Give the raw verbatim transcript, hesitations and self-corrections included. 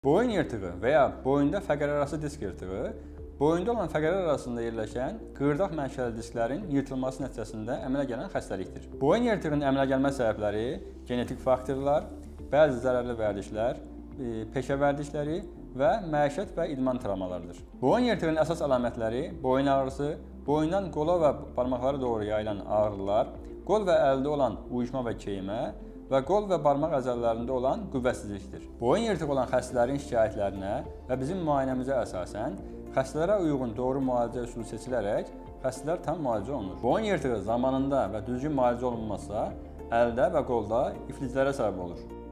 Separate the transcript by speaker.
Speaker 1: Boyun yırtığı və ya boyunda fəqərəarası disk yırtığı, boyunda olan fəqərlər arasında yerləşən qığırdaq mənşəli disklərin yırtılması nəticəsində əmələ gələn xəstəlikdir. Boyun yırtığının əmələ gəlmə səbəbləri genetik faktorlar, bəzi zərərli vərdişlər, peşə vərdişləri və məişət və idman travmalarıdır. Boyun yırtığının əsas əlamətləri boyun ağrısı, boyundan qola və barmaqlara doğru yayılan ağrılar, qol və əldə olan uyuşma və keymə və qol və barmaq əzələlərində olan qüvvətsizlikdir. Boyun yırtığı olan xəstələrin şikayətlərinə və bizim müayinəmizə əsasən xəstələrə uyğun doğru müalicə üsulu seçilərək xəstələr tam müalicə olunur. Boyun yırtığı zamanında və düzgün müalicə olunmazsa əldə və qolda ifliclərə səbəb olur.